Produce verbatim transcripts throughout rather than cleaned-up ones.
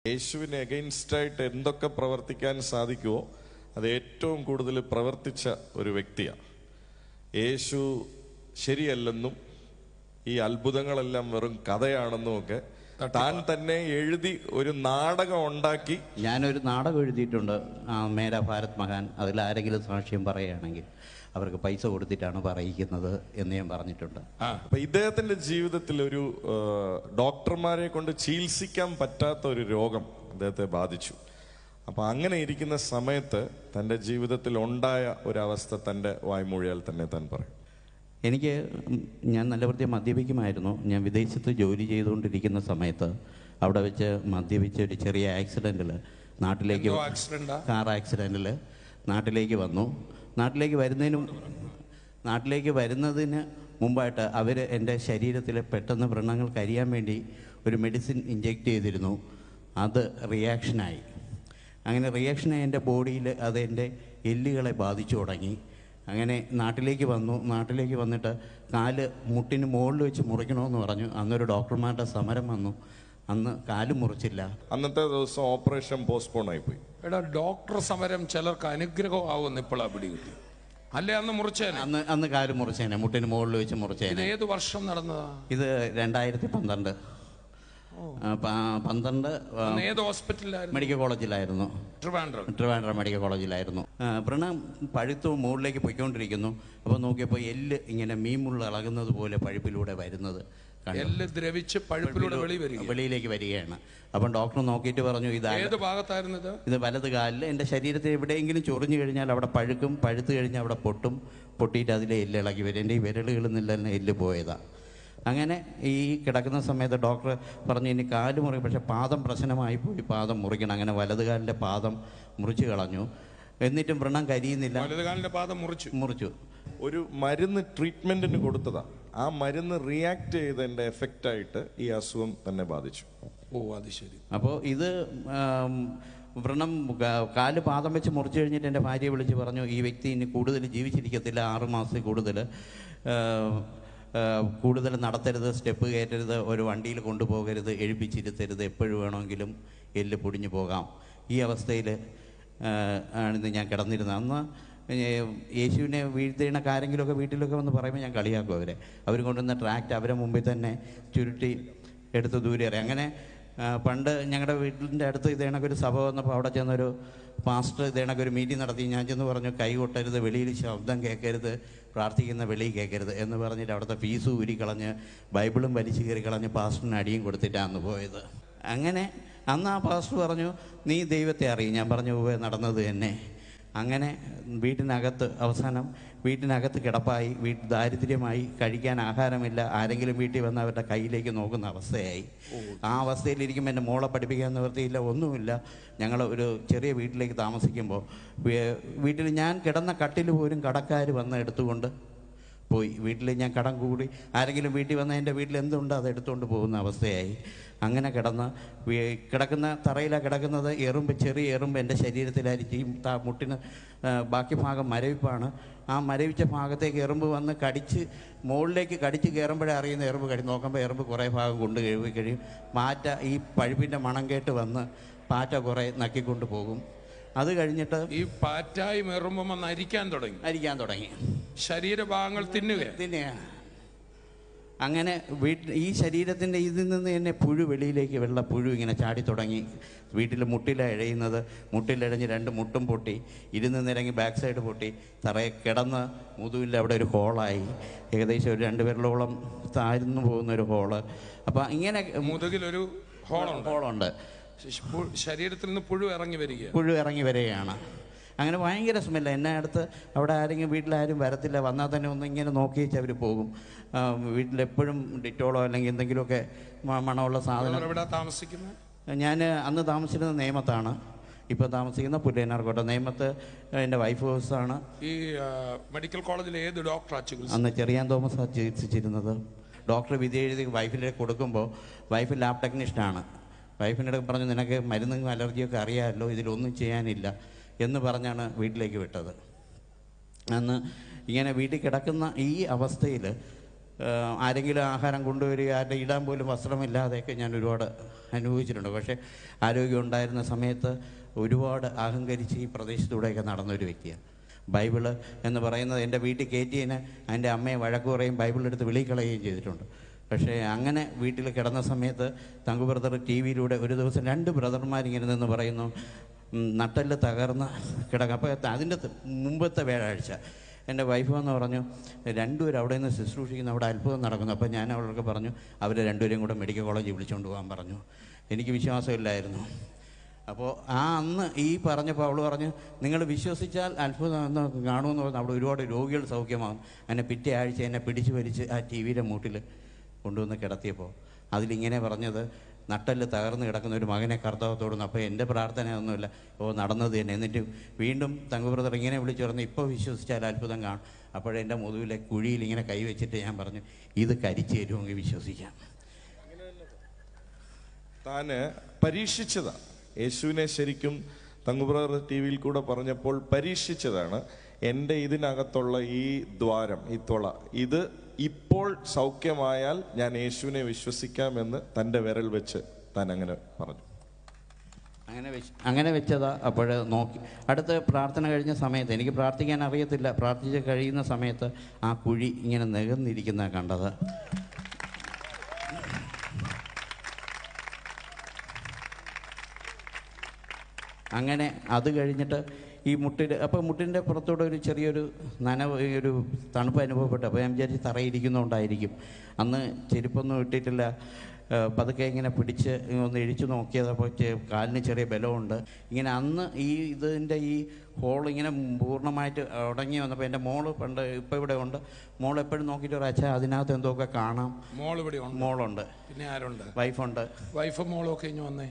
യേശുവിന് എഗെയിൻസ്റ്റായിട്ട് എന്തൊക്കെ പ്രവർത്തിക്കാൻ സാധിക്കുമോ അത് ഏറ്റവും കൂടുതൽ പ്രവർത്തിച്ച ഒരു വ്യക്തിയാണ്. യേശു ശരിയല്ലെന്നും ഈ അത്ഭുതങ്ങളെല്ലാം വെറും കഥയാണെന്നും ഒക്കെ താൻ തന്നെ എഴുതി ഒരു നാടകം ഉണ്ടാക്കി. ഞാനൊരു നാടകം എഴുതിയിട്ടുണ്ട്, മേരാ ഭാരത് മഹാൻ. അതിൽ ആരെങ്കിലും സാക്ഷ്യം പറയുകയാണെങ്കിൽ അവർക്ക് പൈസ കൊടുത്തിട്ടാണ് പറയിക്കുന്നത് എന്ന് ഞാൻ പറഞ്ഞിട്ടുണ്ട്. അപ്പൊ ഇദ്ദേഹത്തിന്റെ ജീവിതത്തിൽ ഒരു ഡോക്ടർമാരെ കൊണ്ട് ചികിത്സിക്കാൻ പറ്റാത്ത ഒരു രോഗം അദ്ദേഹത്തെ ബാധിച്ചു. അപ്പൊ അങ്ങനെ ഇരിക്കുന്ന സമയത്ത് തൻ്റെ ജീവിതത്തിൽ ഉണ്ടായ ഒരവസ്ഥ തൻ്റെ വായ്മൊഴിയാൽ തന്നെ താൻ പറയും. എനിക്ക് ഞാൻ നല്ല വൃത്തിയും മദ്യപിക്കുമായിരുന്നു. ഞാൻ വിദേശത്ത് ജോലി ചെയ്തുകൊണ്ടിരിക്കുന്ന സമയത്ത് അവിടെ വെച്ച് മദ്യപിച്ച ഒരു ചെറിയ ആക്സിഡൻറ്റിൽ നാട്ടിലേക്ക് കാർ ആക്സിഡൻറ്റിൽ നാട്ടിലേക്ക് വന്നു. നാട്ടിലേക്ക് വരുന്നതിനും നാട്ടിലേക്ക് വരുന്നതിന് മുമ്പായിട്ട് അവർ എൻ്റെ ശരീരത്തിൽ പെട്ടെന്ന് വ്രണങ്ങൾ കരിയാൻ വേണ്ടി ഒരു മെഡിസിൻ ഇഞ്ചെക്റ്റ് ചെയ്തിരുന്നു. അത് റിയാക്ഷനായി. അങ്ങനെ റിയാക്ഷനായി എൻ്റെ ബോഡിയിൽ അത് എൻ്റെ എല്ലുകളെ ബാധിച്ചു തുടങ്ങി. അങ്ങനെ നാട്ടിലേക്ക് വന്നു. നാട്ടിലേക്ക് വന്നിട്ട് കാല് മുട്ടിന് മുകളിൽ വെച്ച് മുറിക്കണമെന്ന് പറഞ്ഞു. അന്നൊരു ഡോക്ടർമാരുടെ സമരം വന്നു. അന്ന് കാല് മുറിച്ചില്ല. അന്നത്തെ ദിവസം ഓപ്പറേഷൻ പോസ്റ്റ്പോൺ ആയിപ്പോയി. എടാ, ഡോക്ടർ സമരം ചിലർക്ക് അനുഗ്രഹമാവുമെന്ന് ഇപ്പോഴാ പിടി കിട്ടി. അല്ലേ അന്ന് മുറിച്ചേനെ? അന്ന് അന്ന് കാല് മുറിച്ചേനെ, മുട്ടിന് മുകളിൽ വെച്ച് മുറിച്ചേനെ. ഏത് വർഷം നടന്നതാ ഇത്? രണ്ടായിരത്തി പന്ത്രണ്ട് പന്ത്രണ്ട് ഏത് ഹോസ്പിറ്റലിലായിരുന്നു? മെഡിക്കൽ കോളേജിലായിരുന്നു. ട്രിവാൻഡ്രം ട്രിവാൻഡ്രം മെഡിക്കൽ കോളേജിലായിരുന്നു. വ്രണം പഴുത്തു മുകളിലേക്ക് പോയിക്കൊണ്ടിരിക്കുന്നു. അപ്പോൾ നോക്കിയപ്പോൾ എല്ല് ഇങ്ങനെ മീമുള്ള ഇളകുന്നത് പോലെ പഴുപ്പിലൂടെ വരുന്നത് എല്ല് ദ്രവിച്ച് പഴുപ്പിലൂടെ വെളിയിലേക്ക് വരികയാണ്. അപ്പം ഡോക്ടർ നോക്കിയിട്ട് പറഞ്ഞു, ഇത് ഏത് ഭാഗത്തായിരുന്നു? ഇത് വലത് കാലിൽ. എൻ്റെ ശരീരത്തിൽ എവിടെയെങ്കിലും ചൊറിഞ്ഞു കഴിഞ്ഞാൽ അവിടെ പഴുക്കും, പഴുത്തു കഴിഞ്ഞാൽ അവിടെ പൊട്ടും, പൊട്ടിയിട്ട് അതിലെ എല്ല് ഇളകി വരും. എൻ്റെ ഈ വിരലുകളിൽ നിന്നെല്ലാം എല്ല് പോയതാണ്. അങ്ങനെ ഈ കിടക്കുന്ന സമയത്ത് ഡോക്ടർ പറഞ്ഞു, ഇനി കാല് മുറിക്കും, പക്ഷേ പാദം പ്രശ്നമായി പോയി, പാദം മുറിക്കണം. അങ്ങനെ വലത് കാലിൻ്റെ പാദം മുറിച്ച് കളഞ്ഞു. എന്നിട്ടും വ്രണം കരിയുന്നില്ല. വലത് കാലിൻ്റെ പാദം മുറിച്ചു മുറിച്ചു ഒരു മരുന്ന് ട്രീറ്റ്മെന്റിന് കൊടുത്തതാ. ആ മരുന്ന് റിയാക്ട് ചെയ്തതിന്റെ എഫക്റ്റ് ആയിട്ട് ഈ അസുഖം തന്നെ ബാധിച്ചു. ഓ, അത് ശരി. അപ്പോൾ ഇത് വ്രണം കാല് പാദം വെച്ച് മുറിച്ചു കഴിഞ്ഞിട്ട് എൻ്റെ ഭാര്യയെ വിളിച്ച് പറഞ്ഞു, ഈ വ്യക്തി ഇനി കൂടുതൽ ജീവിച്ചിരിക്കത്തില്ല, ആറുമാസത്തിൽ കൂടുതൽ കൂടുതൽ നടത്തരുത്, സ്റ്റെപ്പ് കയറ്റരുത്, ഒരു വണ്ടിയിൽ കൊണ്ടുപോകരുത്, എഴുപ്പിച്ചിരുത്തരുത്, എപ്പോഴും വേണമെങ്കിലും എല്ല് പൊടിഞ്ഞു പോകാം. ഈ അവസ്ഥയിൽ ആണിന്ന് ഞാൻ കിടന്നിരുന്നത്. അന്ന് യേശുവിനെ വീഴ്ത്തിയണക്ക് ആരെങ്കിലുമൊക്കെ വീട്ടിലൊക്കെ വന്ന് പറയുമ്പോൾ ഞാൻ കളിയാക്കും അവരെ. അവർ കൊണ്ടുവന്ന ട്രാക്റ്റ് അവരെ മുമ്പിൽ തന്നെ ചുരുട്ടി എടുത്ത് ദൂരെ അറിയാം. അങ്ങനെ പണ്ട് ഞങ്ങളുടെ വീട്ടിൻ്റെ അടുത്ത് ഇതേണക്കൊരു സഭ വന്നപ്പോൾ അവിടെ ചെന്നൊരു പാസ്റ്റർ ഇതേണക്കൊരു മീറ്റിംഗ് നടത്തി. ഞാൻ ചെന്ന് പറഞ്ഞു, കൈ കൊട്ടരുത്, വെളിയിൽ ശബ്ദം കേൾക്കരുത്, പ്രാർത്ഥിക്കുന്ന വെളിയിൽ കേൾക്കരുത് എന്ന് പറഞ്ഞിട്ട് അവിടുത്തെ ഫീസ് ഊരിക്കളഞ്ഞ് ബൈബിളും വലിച്ചു കയറി കളഞ്ഞ് പാസ്റ്ററിന് അടിയും കൊടുത്തിട്ടാണ് പോയത്. അങ്ങനെ അന്ന് ആ പാസ്റ്റർ പറഞ്ഞു, നീ ദൈവത്തെ അറിയും. ഞാൻ പറഞ്ഞു, പോയി നടന്നത് തന്നെ. അങ്ങനെ വീട്ടിനകത്ത് അവസാനം വീട്ടിനകത്ത് കിടപ്പായി, വീട്ടിൽ ദാരിദ്ര്യമായി, കഴിക്കാൻ ആഹാരമില്ല, ആരെങ്കിലും വീട്ടിൽ വന്ന് അവരുടെ കയ്യിലേക്ക് നോക്കുന്ന അവസ്ഥയായി. ആ അവസ്ഥയിലിരിക്കുമ്പോൾ എൻ്റെ മോളെ പഠിപ്പിക്കാൻ നിവൃത്തിയില്ല, ഒന്നുമില്ല. ഞങ്ങൾ ഒരു ചെറിയ വീട്ടിലേക്ക് താമസിക്കുമ്പോൾ വീട്ടിൽ ഞാൻ കിടന്ന കട്ടിൽ പോലും കടക്കാർ വന്ന് എടുത്തുകൊണ്ട് പോയി. വീട്ടിൽ ഞാൻ കടം കൂടി ആരെങ്കിലും വീട്ടിൽ വന്ന എൻ്റെ വീട്ടിൽ എന്തുണ്ടോ അത് എടുത്തുകൊണ്ട് പോകുന്ന അവസ്ഥയായി. അങ്ങനെ കിടന്ന് കിടക്കുന്ന തറയിലാണ് കിടക്കുന്നത്. എറുമ്പ്, ചെറിയ എറുമ്പ് എൻ്റെ ശരീരത്തിലായിരിക്കും. ഈ മുട്ടിന് ബാക്കി ഭാഗം മരവിപ്പാണ്. ആ മരവിച്ച ഭാഗത്തേക്ക് എറുമ്പ് വന്ന് കടിച്ച് മുകളിലേക്ക് കടിച്ച് കയറുമ്പോഴേ അറിയുന്ന എറുമ്പ് കടി നോക്കുമ്പോൾ എറുമ്പ് കുറേ ഭാഗം കൊണ്ട് കഴുകി കഴിയും. പാറ്റ ഈ പഴുപ്പിൻ്റെ മണം കേട്ട് വന്ന് പാറ്റ കുറേ നക്കിക്കൊണ്ട് പോകും. അത് കഴിഞ്ഞിട്ട് ഈ പാറ്റായും എറുമ്പും വന്ന് അരിക്കാൻ തുടങ്ങി അരിക്കാൻ തുടങ്ങി ശരീരഭാഗങ്ങൾ തിന്നുക തിന്നുകയാണ്. അങ്ങനെ വീട്ടിൽ ഈ ശരീരത്തിൻ്റെ ഇതിൽ നിന്ന് തന്നെ പുഴു വെളിയിലേക്ക് വെള്ള പുഴു ഇങ്ങനെ ചാടി തുടങ്ങി. വീട്ടിൽ മുട്ടിലാണ് ഇഴയുന്നത്. മുട്ടിലിഴഞ്ഞ് രണ്ട് മുട്ടും പൊട്ടി, ഇരുന്ന് നിരങ്ങി ബാക്ക് സൈഡ് പൊട്ടി, തറയെ കിടന്ന് മുതുവിൽ അവിടെ ഒരു ഹോളായി. ഏകദേശം ഒരു രണ്ട് പേരിലോളം താഴ്ന്നു പോകുന്ന ഒരു ഹോള്. അപ്പം ഇങ്ങനെ മുതുകിലൊരു ഹോളുണ്ട് ഹോളുണ്ട് ശരീരത്തിൽ നിന്ന് പുഴു ഇറങ്ങി വരിക പുഴു ഇറങ്ങി വരികയാണ്. അങ്ങനെ ഭയങ്കര സ്മെല്ല്. എന്നെ അടുത്ത് അവിടെ ആരെങ്കിലും വീട്ടിലാരും വരത്തില്ല. വന്നാൽ തന്നെ ഒന്ന് ഇങ്ങനെ നോക്കി വെച്ച് അവർ പോകും. വീട്ടിലെപ്പോഴും ഡിറ്റോളോ അല്ലെങ്കിൽ എന്തെങ്കിലുമൊക്കെ മണമുള്ള സാധനം. എവിടെ താമസിക്കുന്നത്? ഞാൻ അന്ന് താമസിച്ചിരുന്ന നേമത്താണ്. ഇപ്പോൾ താമസിക്കുന്ന പുല്ലേനാർക്കോട്ട. നേമത്ത് എൻ്റെ വൈഫ് ഹൗസാണ്. ഈ മെഡിക്കൽ കോളേജിൽ ഏത് ഡോക്ടറാണ് അന്ന് ചെറിയാൻ തോമസ് ചികിത്സിച്ചിരുന്നത്? ഡോക്ടർ വിധി എഴുതി വൈഫിലേക്ക് കൊടുക്കുമ്പോൾ വൈഫ് ലാബ് ടെക്നീഷ്യനാണ്. വൈഫിനോട് പറഞ്ഞു, നിനക്ക് മരുന്നും അലർജിയൊക്കെ അറിയാമല്ലോ, ഇതിലൊന്നും ചെയ്യാനില്ല എന്ന് പറഞ്ഞാണ് വീട്ടിലേക്ക് വിട്ടത്. അന്ന് ഇങ്ങനെ വീട്ടിൽ കിടക്കുന്ന ഈ അവസ്ഥയിൽ ആരെങ്കിലും ആഹാരം കൊണ്ടുവരിക, ആരുടെ ഇടാൻ പോലും വസ്ത്രമില്ലാതെയൊക്കെ ഞാൻ ഒരുപാട് അനുഭവിച്ചിട്ടുണ്ട്. പക്ഷേ ആരോഗ്യം ഉണ്ടായിരുന്ന സമയത്ത് ഒരുപാട് അഹങ്കരിച്ച് ഈ പ്രദേശത്തൂടെയൊക്കെ നടന്നൊരു വ്യക്തിയാണ്. ബൈബിള് എന്ന് പറയുന്നത് എൻ്റെ വീട്ടിൽ കയറ്റിയതിന് എൻ്റെ അമ്മയെ വഴക്ക് പറയും, ബൈബിളെടുത്ത് വെളിക്കളയുകയും ചെയ്തിട്ടുണ്ട്. പക്ഷേ അങ്ങനെ വീട്ടിൽ കിടന്ന സമയത്ത് തങ്കു ബ്രദർ ടി വിയിലൂടെ ഒരു ദിവസം രണ്ട് ബ്രദർമാരിങ്ങനെ നിന്ന് പറയുന്നു, നട്ടെല്ല് തകർന്ന് കിടക്കുക. അപ്പോൾ അതിൻ്റെ മുമ്പത്തെ വ്യാഴാഴ്ച എൻ്റെ വൈഫ് എന്ന് പറഞ്ഞു, രണ്ടുപേരും അവിടെ നിന്ന് ശുശ്രൂഷിക്കുന്ന അവിടെ അത്ഭുതം നടക്കുന്നു. അപ്പോൾ ഞാൻ അവർക്ക് പറഞ്ഞു, അവരെ രണ്ടുപേരെയും കൂടെ മെഡിക്കൽ കോളേജിൽ വിളിച്ചുകൊണ്ട് പോകാൻ പറഞ്ഞു. എനിക്ക് വിശ്വാസമില്ലായിരുന്നു. അപ്പോൾ ആ അന്ന് ഈ പറഞ്ഞപ്പോൾ അവൾ പറഞ്ഞു, നിങ്ങൾ വിശ്വസിച്ചാൽ അത്ഭുതം എന്ന് കാണുമെന്ന് പറഞ്ഞു. അവിടെ ഒരുപാട് രോഗികൾ സൗഖ്യമാകും. എന്നെ പിറ്റേ ആഴ്ച എന്നെ പിടിച്ചു വലിച്ച് ആ ടി വിയുടെ മൂട്ടിൽ കൊണ്ടുവന്ന് കിടത്തിയപ്പോൾ അതിലിങ്ങനെ പറഞ്ഞത്, നട്ടെല്ല് തകർന്ന് കിടക്കുന്ന ഒരു മകനെ കർത്താവത്തോടുന്നു. അപ്പോൾ എൻ്റെ പ്രാർത്ഥന ഒന്നുമില്ല, ഓ നടന്നത് തന്നെ. എന്നിട്ട് വീണ്ടും തങ്കു ബ്രദർ ഇങ്ങനെ വിളിച്ചു പറഞ്ഞു, ഇപ്പോൾ വിശ്വസിച്ചാൽ അത്ഭുതം കാണും. അപ്പോഴെൻ്റെ മുതുവിലെ കുഴിയിൽ ഇങ്ങനെ കൈവച്ചിട്ട് ഞാൻ പറഞ്ഞു, ഇത് കരിച്ചു തരുമെങ്കിൽ വിശ്വസിക്കാം. താന് പരീക്ഷിച്ചതാ യേശുവിനെ. ശരിക്കും തങ്കു ബ്രദർ ടി വിയിൽ കൂടെ പറഞ്ഞപ്പോൾ പരീക്ഷിച്ചതാണ്. എൻ്റെ ഇതിനകത്തുള്ള ഈ ദ്വാരം, ഈ തുള, ഇത് ഇപ്പോൾ സൗഖ്യമായാൽ ഞാൻ യേശുവിനെ വിശ്വസിക്കാമെന്ന് തൻ്റെ വിരൽ വെച്ച് താൻ അങ്ങനെ പറഞ്ഞു. അങ്ങനെ വെച്ച് അങ്ങനെ വെച്ചതാ. അപ്പോൾ നോക്കി അടുത്ത പ്രാർത്ഥന കഴിഞ്ഞ സമയത്ത്, എനിക്ക് പ്രാർത്ഥിക്കാൻ അറിയത്തില്ല, പ്രാർത്ഥിച്ച് കഴിയുന്ന സമയത്ത് ആ കുഴി ഇങ്ങനെ നികന്നിരിക്കുന്ന കണ്ടത്. അങ്ങനെ അത് കഴിഞ്ഞിട്ട് ഈ മുട്ടിൽ, അപ്പോൾ മുട്ടിൻ്റെ പുറത്തൂടെ ഒരു ചെറിയൊരു നനവ്, ഒരു തണുപ്പ് അനുഭവപ്പെട്ടു. അപ്പോൾ ഞാൻ വിചാരിച്ച് തറയിരിക്കുന്നതുകൊണ്ടായിരിക്കും. അന്ന് ചെരുപ്പൊന്നും ഇട്ടിട്ടില്ല. പതുക്കെ ഇങ്ങനെ പിടിച്ച് ഒന്ന് ഇഴിച്ചു നോക്കിയത്. അപ്പോൾ കാലിന് ചെറിയ ബലമുണ്ട്. ഇങ്ങനെ അന്ന് ഈ ഇതിൻ്റെ ഈ ഹോൾ ഇങ്ങനെ പൂർണ്ണമായിട്ട് ഉടങ്ങി വന്നപ്പോൾ എൻ്റെ മോള് പണ്ട് ഇപ്പം ഇവിടെ ഉണ്ട്. മോൾ എപ്പോഴും നോക്കിയിട്ട് ഒരു അച്ഛാ അതിനകത്ത് എന്തൊക്കെ കാണാം. മോൾ ഇവിടെ ഉണ്ട്. മോളുണ്ട്. പിന്നെ ആരുണ്ട്? വൈഫുണ്ട്. വൈഫും മോളും ഒക്കെ ഇനി വന്നേ.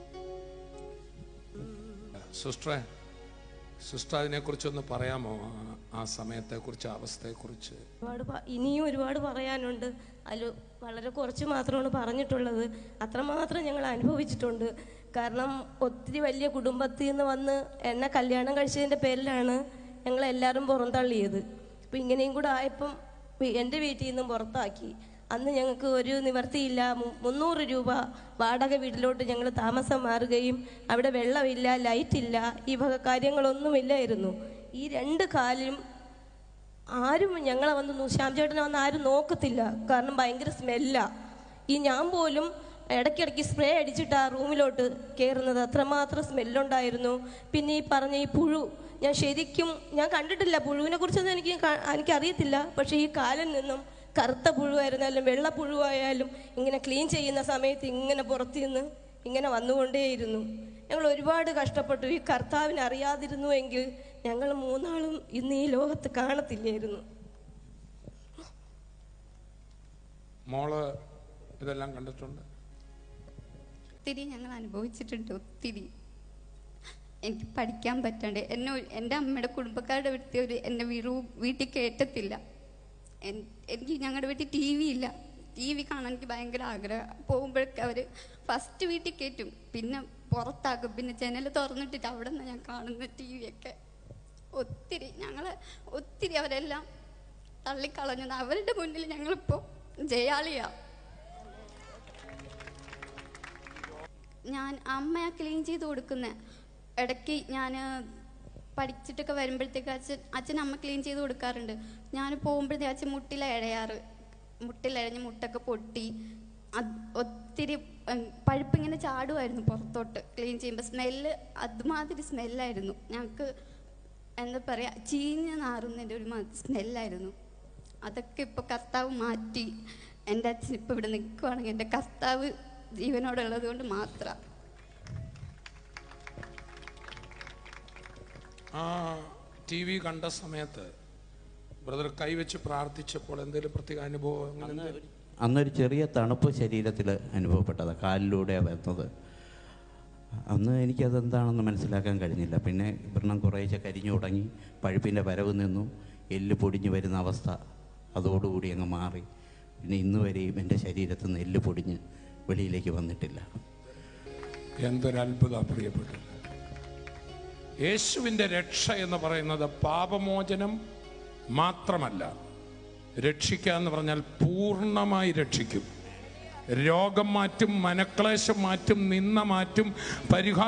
സിസ്റ്ററെ, സിസ്റ്റർ അതിനെക്കുറിച്ചൊന്ന് പറയാമോ? ആ സമയത്തെക്കുറിച്ച്, അവസ്ഥയെക്കുറിച്ച്. ഒരുപാട് ഇനിയും ഒരുപാട് പറയാനുണ്ട്. അതിൽ വളരെ കുറച്ച് മാത്രമാണ് പറഞ്ഞിട്ടുള്ളത്. അത്രമാത്രം ഞങ്ങൾ അനുഭവിച്ചിട്ടുണ്ട്. കാരണം ഒത്തിരി വലിയ കുടുംബത്തിൽ നിന്ന് വന്ന് എന്നെ കല്യാണം കഴിച്ചതിൻ്റെ പേരിലാണ് ഞങ്ങളെല്ലാവരും പുറന്തള്ളിയത്. അപ്പം ഇങ്ങനെയും കൂടെ ആയപ്പം എൻ്റെ വീട്ടിൽ നിന്നും പുറത്താക്കി. അന്ന് ഞങ്ങൾക്ക് ഒരു നിവർത്തിയില്ല. മുന്നൂറ് രൂപ വാടക വീട്ടിലോട്ട് ഞങ്ങൾ താമസം മാറുകയും അവിടെ വെള്ളമില്ല, ലൈറ്റില്ല, ഈ വക കാര്യങ്ങളൊന്നുമില്ലായിരുന്നു. ഈ രണ്ട് കാലും ആരും ഞങ്ങളെ വന്ന് ശ്യാം ചേട്ടനെ വന്ന് ആരും നോക്കത്തില്ല. കാരണം ഭയങ്കര സ്മെല്ലാ. ഈ ഞാൻ പോലും ഇടയ്ക്കിടയ്ക്ക് സ്പ്രേ അടിച്ചിട്ട് ആ റൂമിലോട്ട് കയറുന്നത്. അത്രമാത്രം സ്മെല്ലുണ്ടായിരുന്നു. പിന്നെ ഈ പറഞ്ഞ ഈ പുഴു, ഞാൻ ശരിക്കും ഞാൻ കണ്ടിട്ടില്ല, പുഴുവിനെ കുറിച്ചൊന്നും എനിക്ക് എനിക്കറിയത്തില്ല. പക്ഷേ ഈ കാലിൽ നിന്നും കറുത്ത പുഴുവായിരുന്നാലും വെള്ള പുഴുവായാലും ഇങ്ങനെ ക്ലീൻ ചെയ്യുന്ന സമയത്ത് ഇങ്ങനെ പുറത്തു നിന്ന് ഇങ്ങനെ വന്നുകൊണ്ടേയിരുന്നു. ഞങ്ങൾ ഒരുപാട് കഷ്ടപ്പെട്ടു. ഈ കർത്താവിനെ അറിയാതിരുന്നു എങ്കിൽ ഞങ്ങൾ മൂന്നാളും ഇന്ന് ഈ ലോകത്ത് കാണത്തില്ലായിരുന്നു. മോള് ഇതെല്ലാം കണ്ടിട്ടുണ്ട്. ഒത്തിരി ഞങ്ങൾ അനുഭവിച്ചിട്ടുണ്ട്. ഒത്തിരി എനിക്ക് പഠിക്കാൻ പറ്റാണ്ട് എന്നെ എൻ്റെ അമ്മയുടെ കുടുംബക്കാരുടെ വീട്ടിൽ ഒരു എന്നെ വീറു വീട്ടിൽ കയറ്റത്തില്ല. എനിക്ക് ഞങ്ങളുടെ വീട്ടിൽ ടി വി ഇല്ല. ടി വി കാണാൻ എനിക്ക് ഭയങ്കര ആഗ്രഹം. പോകുമ്പോഴൊക്കെ അവർ ഫസ്റ്റ് വീട്ടിൽ കയറ്റും, പിന്നെ പുറത്താക്കും, പിന്നെ ജനൽ തുറന്നിട്ടിട്ട് അവിടെ നിന്ന് ഞാൻ കാണുന്ന ടി വിയൊക്കെ. ഒത്തിരി ഞങ്ങൾ ഒത്തിരി അവരെല്ലാം തള്ളിക്കളഞ്ഞത്. അവരുടെ മുന്നിൽ ഞങ്ങളിപ്പോൾ ജയാളിയാ. ഞാൻ അമ്മയാ ക്ലീൻ ചെയ്ത് കൊടുക്കുന്ന. ഇടയ്ക്ക് ഞാൻ പഠിച്ചിട്ടൊക്കെ വരുമ്പോഴത്തേക്ക് അച്ഛൻ അച്ഛൻ അമ്മ ക്ലീൻ ചെയ്ത് കൊടുക്കാറുണ്ട്. ഞാൻ പോകുമ്പോഴത്തേക്ക് അച്ഛൻ മുട്ടില ഇഴയാറ്. മുട്ടിലിഴഞ്ഞ് മുട്ടൊക്കെ പൊട്ടി ഒത്തിരി പഴുപ്പിങ്ങനെ ചാടുമായിരുന്നു പുറത്തോട്ട് ക്ലീൻ ചെയ്യുമ്പോൾ. സ്മെല്ല് അതുമാതിരി സ്മെല്ലായിരുന്നു. ഞങ്ങൾക്ക് എന്താ പറയുക, ചീഞ്ഞ് നാറുന്നതിൻ്റെ ഒരു സ്മെല്ലായിരുന്നു. അതൊക്കെ ഇപ്പോൾ കർത്താവ് മാറ്റി. എൻ്റെ അച്ഛൻ ഇപ്പോൾ ഇവിടെ നിൽക്കുവാണെങ്കിൽ എൻ്റെ കർത്താവ് ജീവനോടുള്ളത് കൊണ്ട് മാത്രം. ആ ടി വി കണ്ട സമയത്ത് ബ്രദർ കൈവച്ച് പ്രാർത്ഥിച്ചപ്പോൾ എന്തെങ്കിലും പ്രത്യേക അനുഭവം? അന്നൊരു ചെറിയ തണുപ്പ് ശരീരത്തിൽ അനുഭവപ്പെട്ടതാണ്, കാലിലൂടെ വരുന്നത്. അന്ന് എനിക്കതെന്താണെന്ന് മനസ്സിലാക്കാൻ കഴിഞ്ഞില്ല. പിന്നെ വ്രണം കുറേശ്ശെ കരിഞ്ഞു തുടങ്ങി, പഴുപ്പിൻ്റെ വരവ് നിന്നു, എല്ല് പൊടിഞ്ഞു വരുന്ന അവസ്ഥ അതോടുകൂടി അങ്ങ് മാറി. പിന്നെ ഇന്ന് വരെയും എൻ്റെ ശരീരത്തിൽ നിന്ന് എല്ല് പൊടിഞ്ഞ് വെളിയിലേക്ക് വന്നിട്ടില്ല. എന്തൊരത്ഭുത പ്രിയപ്പെട്ടത്. യേശുവിൻ്റെ രക്ഷ എന്ന് പറയുന്നത് പാപമോചനം മാത്രമല്ല, രക്ഷിക്കുക എന്ന് പറഞ്ഞാൽ പൂർണ്ണമായി രക്ഷിക്കും. രോഗം മാറ്റും, മനക്ലേശം മാറ്റും, നിന്ന മാറ്റും, പരിഹാ